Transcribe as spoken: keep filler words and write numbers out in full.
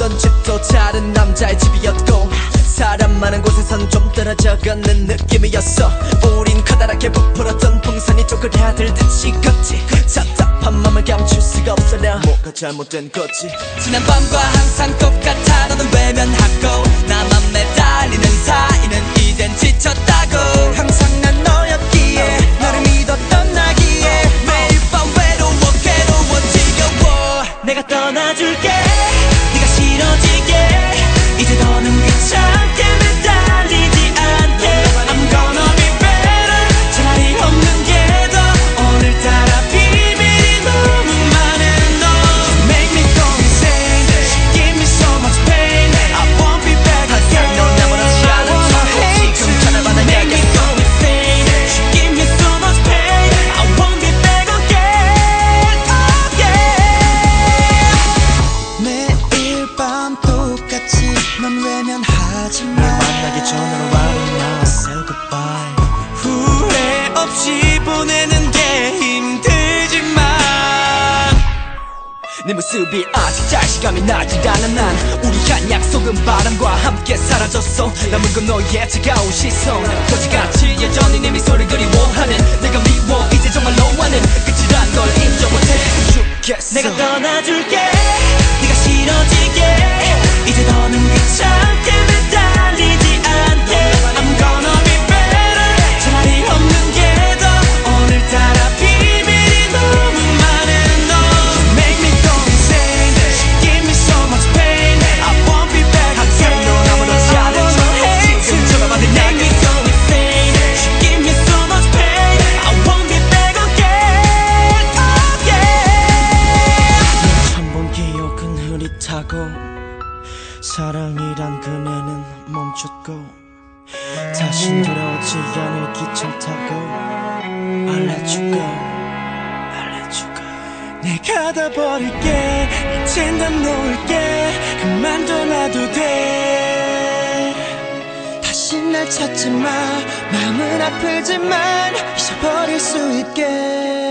살던 집도 다른 남자의 집이었고 사람 많은 곳에선 좀 떨어져 걷는 느낌이었어. 우린 커다랗게 부풀었던 풍선이 쪼그라들듯이 걷지. 답답한 맘을 감출 수가 없어. 나 뭐가 잘못된 거지. 지난 밤과 항상 똑같아. 너는 외면하고 나만 매달리는 사이는 이젠 지쳤다고. 항상 난 너였기에 너를 믿었던 나기에 매일 밤 외로워 괴로워 지겨워. 내가 떠나줄게 네가 싫어지게. 이제 더는 귀찮게 매달리지 않게. I'm gonna be better. 차라리 없는 게 더. 오늘따라 비밀이 너무 많은 너. Make me go insane. Give me so much pain. I won't be back again. 넌 나무라지 않은 척 지금 전화받아야겠어. Make me go insane. Give me so much pain. I won't be back again. Oh yeah. 매일 밤 똑같이 넌 외면하지 마. 널 만나기 전으로 right now say goodbye. 후회 없이 보내는 게 힘들지만 네 모습이 아직 잘시감이 나질 않아. 난 우리 한 약속은 바람과 함께 사라졌어. 남은 건 너의 차가운 시선. 거지같이 여전히 네 미소를 그리워하는 내가 미워. 이제 정말 너와는 끝이란 걸 인정 못해 죽겠어. 내가 떠나줄게 네가 싫어지게. 이제 더는 귀찮게 매달리지 않게. I'm gonna be better. 차라리 없는 게 더. 오늘따라 비밀이 너무 많은 너. Make me go insane. Give me so much pain. I won't be back again. 넌 아무렇지 않은 척 지금 전화받을 내게. Make me go insane. Give me so much pain. I won't be back again. Oh yeah. 넌 처음 본 기억은 흐릿하고 사랑이란 그네는 멈췄고 다시 돌아오지 않을 기차 타고 I'll let you go, I'll let you go. 내가 다 버릴게. 이젠 다 놓을게. 그만 떠나도 돼. 다시 날 찾지 마. 마음은 아프지만 잊어버릴 수 있게.